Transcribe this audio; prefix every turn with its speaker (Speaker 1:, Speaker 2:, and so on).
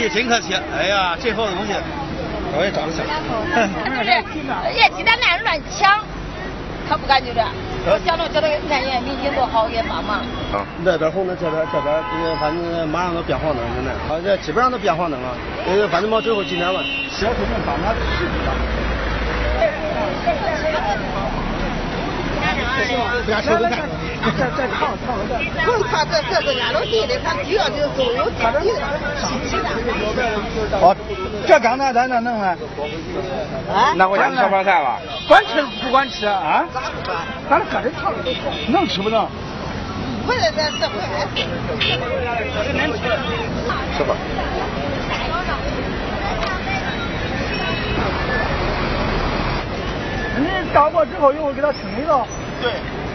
Speaker 1: 气，真可惜。哎呀，最好的东西我也长得像。
Speaker 2: 也鸡蛋那人乱抢，他不敢就这。我想着觉得俺也民警多好，也帮忙。
Speaker 1: 啊，那边红的，这边，反正马上都变黄灯，现在啊，这基本上都变黄灯了。反正往最后几年了，小偷们帮他实际上。再烫不是他这个压楼地的，他主要就是都有他这哦，这刚才咱那弄了，啊，那我家小饭菜了，管吃不管吃啊？咋不管？咱搁这烫能吃不能？回来咱这回来吃吧。你倒过之后，一会儿给它清理了。对。